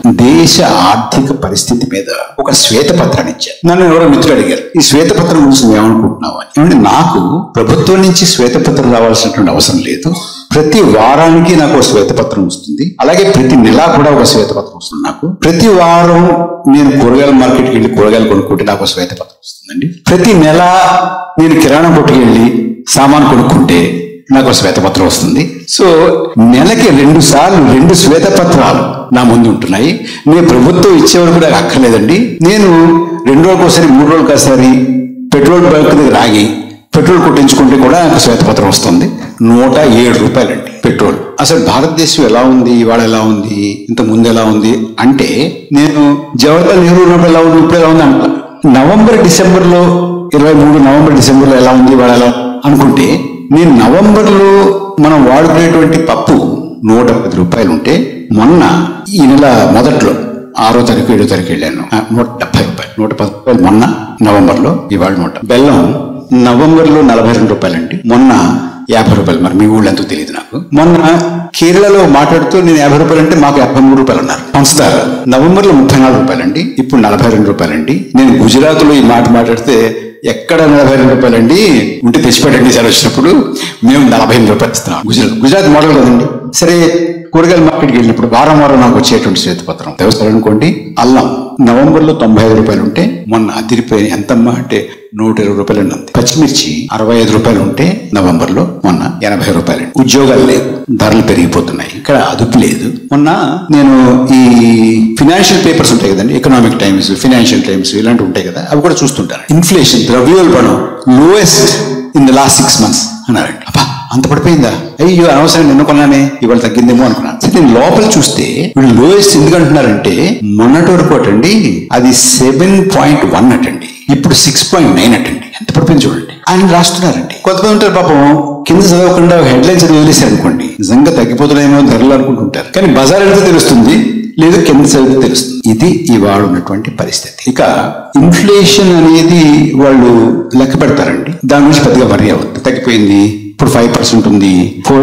దేశ ఆర్థిక పరిస్థితి మీద ఒక శ్వేతపత్రాన్ని ఇచ్చారు. నన్ను ఎవరో మిత్రులు అడిగారు, ఈ శ్వేతపత్రం గురించి ఏమనుకుంటున్నావు అని. ఏమంటే నాకు ప్రభుత్వం నుంచి శ్వేతపత్రం రావాల్సినటువంటి అవసరం లేదు. ప్రతి వారానికి నాకు ఒక శ్వేతపత్రం వస్తుంది, అలాగే ప్రతి నెల కూడా ఒక శ్వేతపత్రం వస్తుంది. నాకు ప్రతి వారం నేను కూరగాయల మార్కెట్కి వెళ్ళి కూరగాయలు కొనుక్కుంటే నాకు ఒక శ్వేతపత్రం వస్తుందండి. ప్రతి నెల నేను కిరాణా కొట్టుకు వెళ్ళి సామాన్ కొనుక్కుంటే నాకు శ్వేతపత్రం వస్తుంది. సో నెలకి 2 సార్లు 2 శ్వేతపత్రాలు నా ముందు ఉంటున్నాయి. నేను ప్రభుత్వం ఇచ్చే వరకు నాకు అక్కర్లేదండి. నేను 2 రోజులకు ఒకసారి 3 రోజులకు ఒకసారి పెట్రోల్ బంక్ దగ్గర ఆగి పెట్రోల్ కొట్టించుకుంటే కూడా నాకు శ్వేతపత్రం వస్తుంది. 107 రూపాయలండి పెట్రోల్. అసలు భారతదేశం ఎలా ఉంది, ఇవాళ ఎలా ఉంది, ఇంత ముందు ఎలా ఉంది అంటే నేను జవహర్లాల్ నెహ్రూ ఉన్నప్పుడు ఎలా ఉంది, ఇప్పుడు ఎలా ఉంది అంట. నవంబర్ డిసెంబర్లో 23 నవంబర్ డిసెంబర్లో ఎలా ఉంది, ఇవాళ ఎలా అనుకుంటే నేను నవంబర్లో మనం వాడుకునేటువంటి పప్పు 110 రూపాయలు ఉంటే మొన్న ఈ నెల మొదట్లో 6వ తారీఖు 7వ తారీఖు వెళ్ళాను 170 రూపాయలు, 110 రూపాయలు మొన్న నవంబర్లో, ఇవాళ 100. బెల్లం నవంబర్లో 42 రూపాయలండి, మొన్న 50 రూపాయలు. మరి మీ ఊళ్ళో ఎంతో తెలియదు నాకు. మొన్న కేరళలో మాట్లాడుతూ నేను 50 రూపాయలు అంటే మాకు 53 రూపాయలు అన్నారు. పంచదార నవంబర్లో 34 రూపాయలండి, ఇప్పుడు 42 రూపాయలండి. నేను గుజరాత్ లో ఈ మాట మాట్లాడితే ఎక్కడ 42 రూపాయలండి, ఉంటే తెచ్చిపెట్టండి సార్ వచ్చినప్పుడు, మేము 48 రూపాయలు ఇస్తున్నాం. గుజరాత్ మోడల్ కదండి. సరే కూరగాయల మార్కెట్కి వెళ్ళినప్పుడు వారం నాకు వచ్చేటువంటి శ్వేతపత్రం తెలుస్తారనుకోండి. అల్లం నవంబర్లో 95 రూపాయలు ఉంటే మొన్న అదిరిపోయి ఎంతమ్మా అంటే 120 రూపాయలు ఉంది. పచ్చిమిర్చి 65 రూపాయలు ఉంటే నవంబర్లో మొన్న 80 రూపాయలు. ఉద్యోగాలు లేవు, ధరలు పెరిగిపోతున్నాయి, ఇక్కడ అదుపు లేదు. మొన్న నేను ఈ ఫినాన్షియల్ పేపర్స్ ఉంటాయి కదండి, ఎకనామిక్ టైమ్స్, ఫినాన్షియల్ టైమ్స్ ఇలాంటివి ఉంటాయి కదా, అవి కూడా చూస్తుంటాను. ఇన్ఫ్లేషన్ ద్రవ్యోల్బణం lowest in the last 6 months అన్నారండి. అబ్బా అంత పడిపోయిందా, అయ్యో అనవసరం నిన్న కొన్నానే ఇవాళ తగ్గిందేమో అనుకున్నాను. నేను లోపల చూస్తే వీళ్ళు లోయెస్ట్ ఎందుకు అంటున్నారంటే మొన్నటి వరకు అటండి అది 7.1 అటండి, ఇప్పుడు 6.9 అటండి. ఎంత పడిపోయింది చూడండి. ఆయన రాస్తున్నారండి. కొంతమంది ఉంటారు పాపం కింద చదవకుండా హెడ్లైన్స్ వదిలేశారు అనుకోండి, నిజంగా తగ్గిపోతున్నాయేమో ధరలు అనుకుంటుంటారు. కానీ బజార్ వెళ్తే తెలుస్తుంది, లేదు కింద చదివితే తెలుస్తుంది. ఇది ఇవాళ ఉన్నటువంటి పరిస్థితి. ఇక ఇన్ఫ్లేషన్ అనేది వాళ్ళు లెక్క పెడతారండి, దాని గురించి పెద్దగా వరి అవ్వద్దు. తగ్గిపోయింది, ఇప్పుడు 5% ఉంది,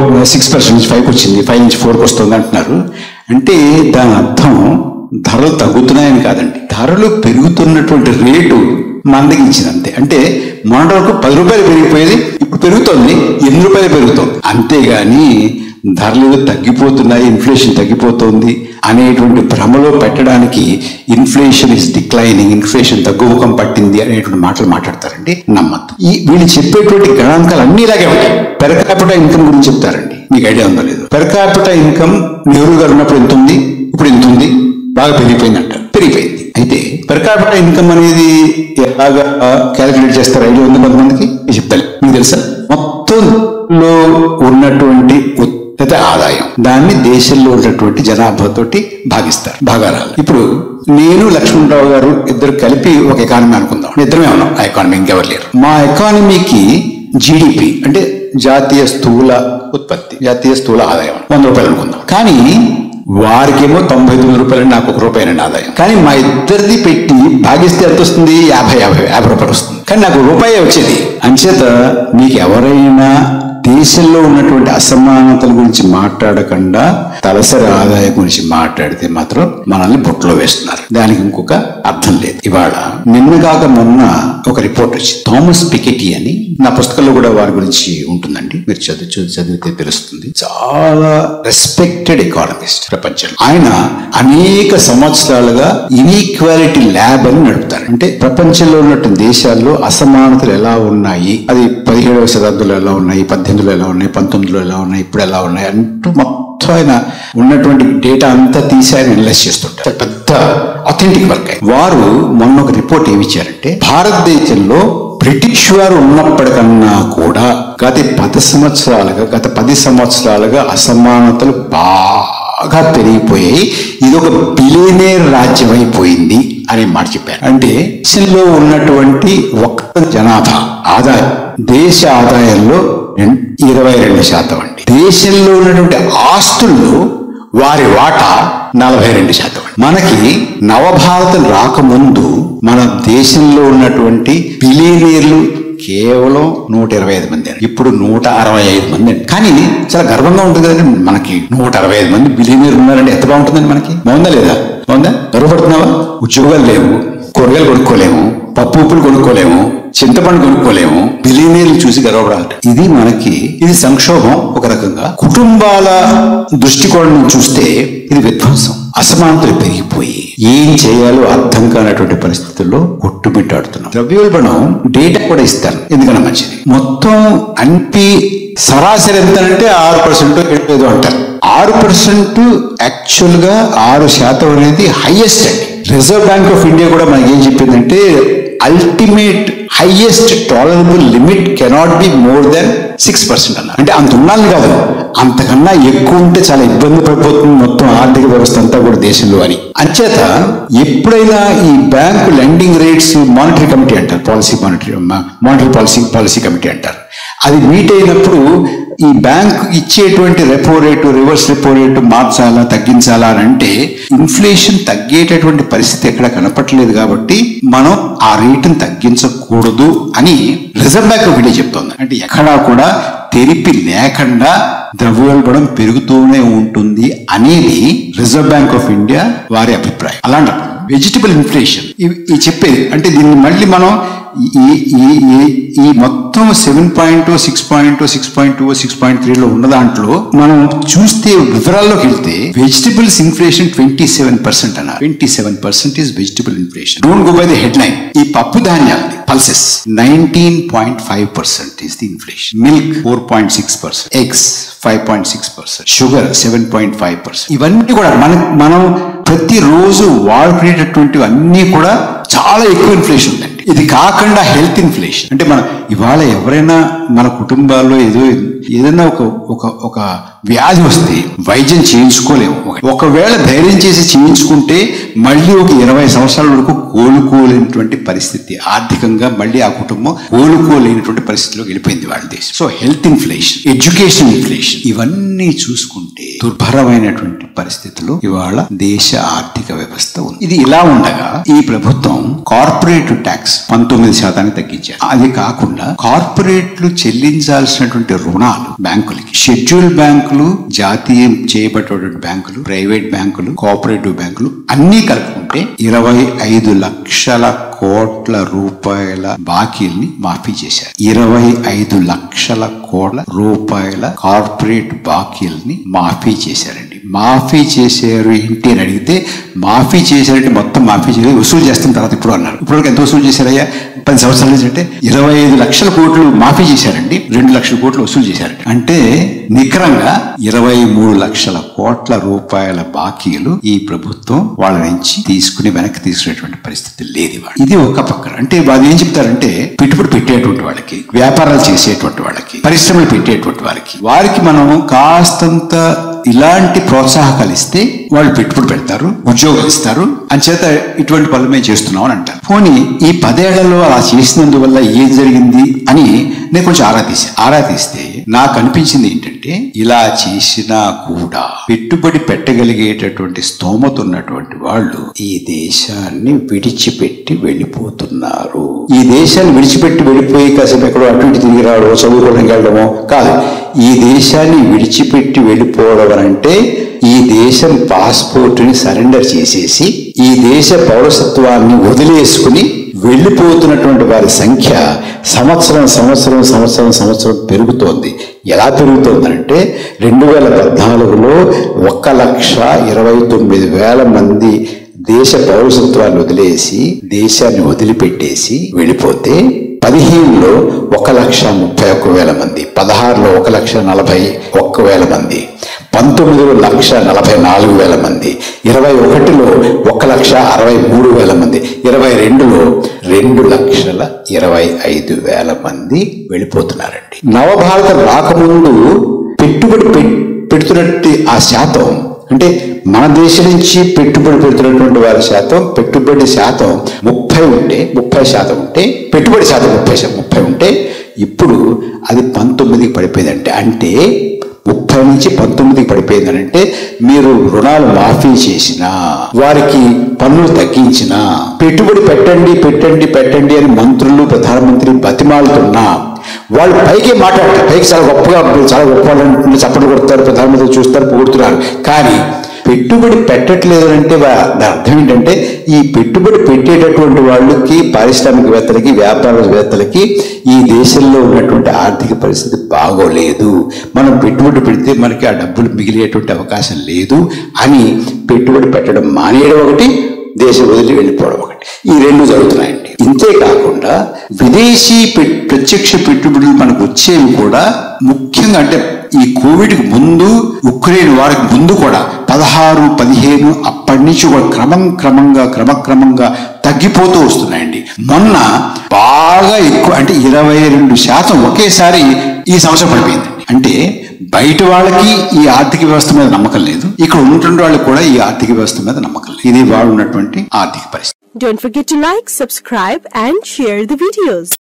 6% నుంచి 5కి వచ్చింది, 5 నుంచి 4కి వస్తుంది అంటున్నారు. అంటే దాని అర్థం ధరలు తగ్గుతున్నాయని కాదండి, ధరలు పెరుగుతున్నటువంటి రేటు మందగించింది. అంటే మొన్నటి వరకు 10 రూపాయలు పెరిగిపోయేది, ఇప్పుడు పెరుగుతోంది 8 రూపాయలు పెరుగుతోంది. అంతేగాని ధరలు తగ్గిపోతున్నాయి, ఇన్ఫ్లేషన్ తగ్గిపోతుంది అనేటువంటి భ్రమలో పెట్టడానికి ఇన్ఫ్లేషన్ ఇస్ డిక్లైనింగ్, ఇన్ఫ్లేషన్ తగ్గుముఖం పట్టింది అనేటువంటి మాటలు మాట్లాడతారండి. నమ్మద్దు. వీళ్ళు చెప్పేటువంటి గణాంకాలు అన్ని ఇలాగే ఉంటాయి. పెర్ క్యాపిటా ఇన్కమ్ గురించి చెప్తారండి, మీకు ఐడియా ఉందో లేదు. పెర్ క్యాపిటా ఇన్కమ్ నెహ్రూ గారు ఉన్నప్పుడు ఎంత ఉంది, ఇప్పుడు ఎంత ఉంది, బాగా పెరిగిపోయింది అంటారు. పెరిగిపోయింది. అయితే పెర్ క్యాపిటా ఇన్కమ్ అనేది ఎలాగా క్యాలిక్యులేట్ చేస్తారు ఐడియా ఉంది కొంతమందికి, చెప్తాను. మీకు తెలుసా, మొత్తంలో ఉన్నటువంటి ఉత్పత్తి ఆదాయం దాన్ని దేశంలో ఉన్నటువంటి జనాభాతోటి భాగిస్తారు, భాగారాలు. ఇప్పుడు నేను లక్ష్మణరావు గారు ఇద్దరు కలిపి ఒక ఎకానమీ అనుకుందాం, ఇద్దరమే ఉన్నాం ఆ ఎకానమీ, ఇంకెవరు లేరు. మా ఎకానమీకి జీడిపి అంటే జాతీయ స్థూల ఉత్పత్తి, జాతీయ స్థూల ఆదాయం 100 రూపాయలు అనుకుందాం. కానీ వారికేమో 99 రూపాయలు, నాకు 1 రూపాయలండి ఆదాయం. కానీ మా ఇద్దరిది పెట్టి భాగిస్తే ఎంత వస్తుంది, 50 రూపాయలు వస్తుంది. కానీ నాకు రూపాయి వచ్చేది. అంచేత మీకు ఎవరైనా దేశంలో ఉన్నటువంటి అసమానతల గురించి మాట్లాడకుండా తలసరి ఆదాయం గురించి మాట్లాడితే మాత్రం మనల్ని బొట్లో వేస్తున్నారు. దానికి ఇంకొక అర్థం లేదు. ఇవాళ నిన్నగాక మొన్న ఒక రిపోర్ట్ వచ్చింది, థామస్ పికెటీ అని. నా పుస్తకంలో కూడా వారి గురించి ఉంటుందండి, మీరు చదివితే తెలుస్తుంది. చాలా రెస్పెక్టెడ్ ఎకానమిస్ట్ ప్రపంచంలో. ఆయన అనేక సంవత్సరాలుగా ఇన్ఈక్వాలిటీ ల్యాబ్ అని నడుపుతారు. అంటే ప్రపంచంలో ఉన్నటువంటి దేశాల్లో అసమానతలు ఎలా ఉన్నాయి, అది 17వ శతాబ్దంలో ఎలా ఉన్నాయి, 18లో ఎలా ఉన్నాయి, 19లో ఎలా ఉన్నాయి, ఇప్పుడు ఎలా ఉన్నాయి అంటూ మొత్తం ఆయన ఉన్నటువంటి డేటా అంతా తీసి ఆయన అనలైజ్ చేస్తుంటారు. పెద్ద అథెంటిక్ వర్క్. వారు మొన్న ఒక రిపోర్ట్ ఏమి ఇచ్చారంటే, భారతదేశంలో బ్రిటిష్ వారు ఉన్నప్పటికన్నా కూడా గత 10 సంవత్సరాలుగా అసమానతలు బాగా పెరిగిపోయాయి, ఇది ఒక బిలియనేర్ రాజ్యం అయిపోయింది అనే మాట చెప్పారు. అంటే దేశంలో ఉన్నటువంటి ఒక్క జనాభా ఆదాయం, దేశ ఆదాయంలో 22% అండి. దేశంలో ఉన్నటువంటి ఆస్తుల్లో వారి వాటా 42%. మనకి నవభారతం రాకముందు మన దేశంలో ఉన్నటువంటి బిలియనీర్లు కేవలం 125 మంది, ఇప్పుడు 165 మంది అండి. కానీ చాలా గర్వంగా ఉంటుంది కదండి, మనకి 165 మంది బిలియనీర్లు ఉన్నారంటే ఎంత బాగుంటుందండి, మనకి బాగుందా లేదా? అవునా? గర్వపడుతున్నావా? ఉద్యోగాలు లేవు, కూరగాయలు కొనుక్కోలేము, పప్పు ఉప్పులు కొనుక్కోలేము, చింతపండు కొనుక్కోలేము, బిలియనీర్లు చూసి గర్వపడాలి. ఇది సంక్షోభం. ఒక రకంగా కుటుంబాల దృష్టికోణం చూస్తే ఇది విధ్వంసం. అసమానతలు పెరిగిపోయి ఏం చేయాలో అర్థం కానటువంటి పరిస్థితుల్లో కొట్టుమిట్టాడుతున్నాం. ద్రవ్యోల్బణం డేటా కూడా ఇస్తాను, ఎందుకన్నా మంచిది. మొత్తం అన్ని సరాసరి ఎంతంటే 6% ఏదో అంటారు. 6% యాక్చువల్ గా 6% అనేది హైయెస్ట్ అండి. రిజర్వ్ బ్యాంక్ ఆఫ్ ఇండియా కూడా మనకి ఏం చెప్పిందంటే ultimate highest tolerable limit cannot be more than 6% అన్నారు. అంటే అంత ఉండాలి కాదు, అంతకన్నా ఎక్కువ ఉంటే చాలా ఇబ్బంది పడిపోతుంది మొత్తం ఆర్థిక వ్యవస్థ అంతా కూడా దేశంలో అని. అంచేత ఎప్పుడైనా ఈ bank lending rates monetary committee అంటారు, మానిటరీ పాలసీ కమిటీ అంటారు, అది మీట్ అయినప్పుడు ఈ బ్యాంకు ఇచ్చేటువంటి repo rate, reverse repo rate మార్చాలా తగ్గించాలా అని అంటే ఇన్ఫ్లేషన్ తగ్గేటటువంటి పరిస్థితి ఎక్కడ కనపట్లేదు కాబట్టి మనం ఆ రేటును తగ్గించకూడదు అని రిజర్వ్ బ్యాంక్ ఆఫ్ ఇండియా చెప్తోంది. అంటే ఎక్కడా కూడా తెరిపి లేకుండా ద్రవ్యోల్బణం పెరుగుతూనే ఉంటుంది అనేది రిజర్వ్ బ్యాంక్ ఆఫ్ ఇండియా వారి అభిప్రాయం. అలాంటప్పుడు వెజిటబుల్ ఇన్ఫ్లేషన్ ఈ చెప్పేది అంటే దీన్ని మళ్ళీ మనం ఈ మొత్తం 7.2, 6.2, 6.2, 6.3 ఉన్న దాంట్లో మనం చూస్తే వివరాల్లోకి వెళ్తే వెజిటబుల్స్ ఇన్ఫ్లేషన్ 27% అన్నారు. 27% is vegetable inflation. Don't go by the headline. ఈ పప్పు ధాన్యాలు pulses 19.5% is the inflation. Milk 4.6%, eggs 5.6%, sugar 7.5%. ఇవన్నీ కూడా మనం ప్రతిరోజు వాడుకునేటటువంటివి అన్నీ కూడా చాలా ఎక్కువ ఇన్ఫ్లేషన్ ఉందండి. ఇది కాకుండా హెల్త్ ఇన్ఫ్లేషన్ అంటే మనం ఇవాళ ఎవరైనా మన కుటుంబాల్లో ఏదైనా ఒక వ్యాధి వస్తే వైద్యం చేయించుకోలేము. ఒకవేళ ధైర్యం చేసి చేయించుకుంటే మళ్ళీ ఒక 20 సంవత్సరాల వరకు కోలుకోలేనటువంటి పరిస్థితి, ఆర్థికంగా మళ్ళీ ఆ కుటుంబం కోలుకోలేనటువంటి పరిస్థితిలోకి వెళ్ళిపోయింది వాళ్ళ దేశం. So health inflation, education inflation ఇవన్నీ చూసుకుంటే దుర్భరమైనటువంటి పరిస్థితుల్లో ఇవాళ దేశ ఆర్థిక వ్యవస్థ ఉంది. ఇది ఇలా ఉండగా ఈ ప్రభుత్వం కార్పొరేట్ ట్యాక్స్ 19% తగ్గించారు. అది కాకుండా కార్పొరేట్లు చెల్లించాల్సినటువంటి రుణాలు బ్యాంకులకి, షెడ్యూల్ బ్యాంకులు, జాతీయం చేయబడినటువంటి బ్యాంకులు, ప్రైవేట్ బ్యాంకులు, కోఆపరేటివ్ బ్యాంకులు అన్ని కలుపుకుంటే 25 లక్షల కోట్ల రూపాయల బాకీల్ని మాఫీ చేశారు. 25 లక్షల కోట్ల రూపాయల కార్పొరేట్ బాకీల్ని మాఫీ చేశారండి. మాఫీ చేశారు ఏంటి అని అడిగితే మాఫీ చేశారంటే మొత్తం మాఫీ చేసి వసూలు చేస్తున్న తర్వాత ఇప్పుడు అన్నారు. ఇప్పుడు ఎంత వసూలు చేశారయ్యా? 10 సంవత్సరాల నుంచి అంటే 25 లక్షల కోట్లు మాఫీ చేశారండి, 2 లక్షల కోట్లు వసూలు చేశారండి. అంటే నికరంగా 23 లక్షల కోట్ల రూపాయల బాకీలు ఈ ప్రభుత్వం వాళ్ళ నుంచి వెనక్కి తీసుకునేటువంటి పరిస్థితి లేదు. ఇది ఒక పక్కన. అంటే వాళ్ళు ఏం చెప్తారంటే పెట్టుబడి పెట్టేటువంటి వాళ్ళకి, వ్యాపారాలు చేసేటువంటి వాళ్ళకి, పరిశ్రమలు పెట్టేటువంటి వారికి మనం కాస్తంత ఇలాంటి ప్రోత్సాహకాలు ఇస్తే వాళ్ళు పెట్టుబడి పెడతారు, ఉద్యోగాలు ఇస్తారు, అంచేత ఇటువంటి పనులు మేము చేస్తున్నాం అని అంటారు. పోనీ ఈ 10 ఏళ్లలో అలా చేసినందువల్ల ఏం జరిగింది అని నేను కొంచెం ఆరా తీస్తే నాకు అనిపించింది ఏంటంటే ఇలా చేసినా కూడా పెట్టుబడి పెట్టగలిగేటటువంటి స్తోమత ఉన్నటువంటి వాళ్ళు ఈ దేశాన్ని విడిచిపెట్టి వెళ్ళిపోతున్నారు. ఈ దేశాన్ని విడిచిపెట్టి వెళ్ళిపోయి కాసేపు ఎక్కడో అటు ఇటు తిరిగి రావడమో, చదువుకోవడానికి వెళ్ళడమో కాదు. ఈ దేశాన్ని విడిచిపెట్టి వెళ్ళిపోవడం అంటే ఈ దేశం పాస్పోర్టుని సరెండర్ చేసేసి ఈ దేశ పౌరసత్వాన్ని వదిలేసుకుని వెళ్ళిపోతున్నటువంటి వారి సంఖ్య సంవత్సరం పెరుగుతోంది. ఎలా పెరుగుతోందంటే 2014లో 1,29,000 మంది దేశ పౌరసత్వాన్ని వదిలేసి దేశాన్ని వదిలిపెట్టేసి వెళ్ళిపోతే 2015లో 1,31,000 మంది, 2016లో 1,41,000 మంది, 19లో 1,44,000 మంది, 21లో 1,63,000 మంది, 22లో 2,25,000 మంది వెళ్ళిపోతున్నారండి. నవభారతం రాకముందు పెట్టుబడి పెడుతున్నట్టు ఆ శాతం అంటే మన దేశం నుంచి పెట్టుబడి పెడుతున్నటువంటి వారి శాతం, పెట్టుబడి శాతం 30% ఉంటే పెట్టుబడి శాతం 30 ఉంటే ఇప్పుడు అది 19కి పడిపోయిందంటే, అంటే 30 నుంచి 19కి పడిపోయిందనంటే మీరు రుణాలు మాఫీ చేసినా, వారికి పన్నులు తగ్గించినా, పెట్టుబడి పెట్టండి అని మంత్రులు, ప్రధానమంత్రి బతిమాలుతున్నా వాళ్ళు పైకి మాట్లాడతారు, పైకి చాలా గొప్ప వాళ్ళు చప్పట్లు కొడతారు, ప్రధానమంత్రి చూస్తారు, పొగుడుతున్నారు. కానీ పెట్టుబడి పెట్టట్లేదు అంటే దాని అర్థం ఏంటంటే ఈ పెట్టుబడి పెట్టేటటువంటి వాళ్ళకి, పారిశ్రామికవేత్తలకి, వ్యాపారవేత్తలకి ఈ దేశంలో ఉన్నటువంటి ఆర్థిక పరిస్థితి బాగోలేదు, మనం పెట్టుబడి పెడితే మనకి ఆ డబ్బులు మిగిలేటువంటి అవకాశం లేదు అని పెట్టుబడి పెట్టడం మానేయడం ఒకటి, దేశం వదిలి వెళ్ళిపోవడం ఒకటి, ఈ రెండు జరుగుతున్నాయండి. ఇంతేకాకుండా విదేశీ ప్రత్యక్ష పెట్టుబడులు మనకు వచ్చేవి కూడా ముఖ్యంగా అంటే ఈ కోవిడ్ కి ముందు, ఉక్రెయిన్ వారికి ముందు కూడా 16, 15 అప్పటి నుంచి కూడా క్రమక్రమంగా తగ్గిపోతూ వస్తున్నాయండి. మొన్న బాగా ఎక్కువ అంటే 22% ఒకేసారి ఈ సంవత్సరం పడిపోయింది. అంటే బయట వాళ్ళకి ఈ ఆర్థిక వ్యవస్థ మీద నమ్మకం లేదు, ఇక్కడ ఉన్నటువంటి వాళ్ళకి కూడా ఈ ఆర్థిక వ్యవస్థ మీద నమ్మకం లేదు. ఇది వాళ్ళు ఉన్నటువంటి ఆర్థిక పరిస్థితి. Don't forget to like, subscribe and share the videos.